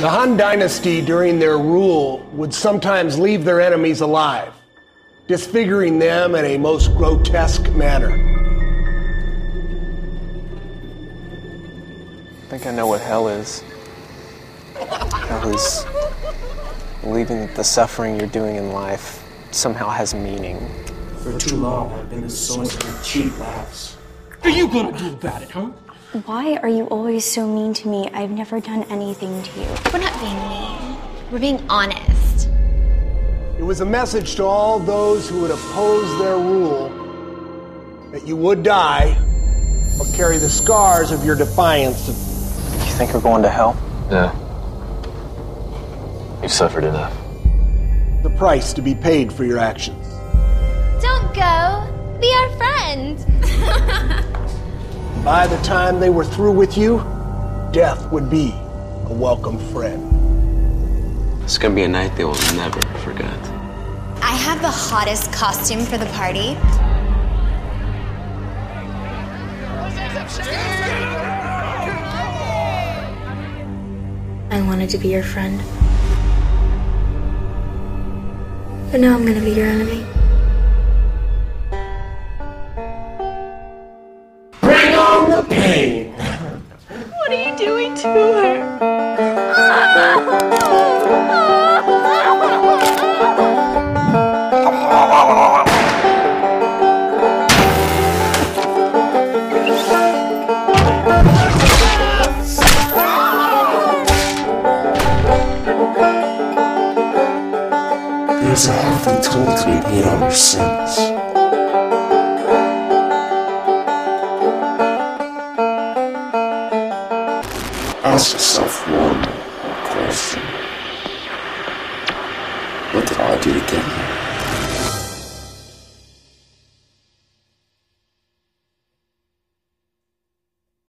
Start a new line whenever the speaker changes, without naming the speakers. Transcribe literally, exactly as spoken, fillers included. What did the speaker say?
The Han Dynasty, during their rule, would sometimes leave their enemies alive, disfiguring them in a most grotesque manner.
I think I know what hell is. Hell is believing that the suffering you're doing in life somehow has meaning.
For too long, I've been a source of cheap laughs.
What are you gonna do about it, huh?
Why are you always so mean to me? I've never done anything to you.
We're not being mean. We're being honest.
It was a message to all those who would oppose their rule that you would die or carry the scars of your defiance.
You think you're going to hell?
Yeah. You've suffered enough.
The price to be paid for your actions.
Don't go. Be our friend.
By the time they were through with you, death would be a welcome friend.
It's gonna be a night they will never forget.
I have the hottest costume for the party.
I wanted to be your friend. But now I'm gonna be your enemy.
Bring on the pain!
What are you doing to her?
There's a healthy toll to be paid on your sins. Ask yourself one question. What did I do to get here?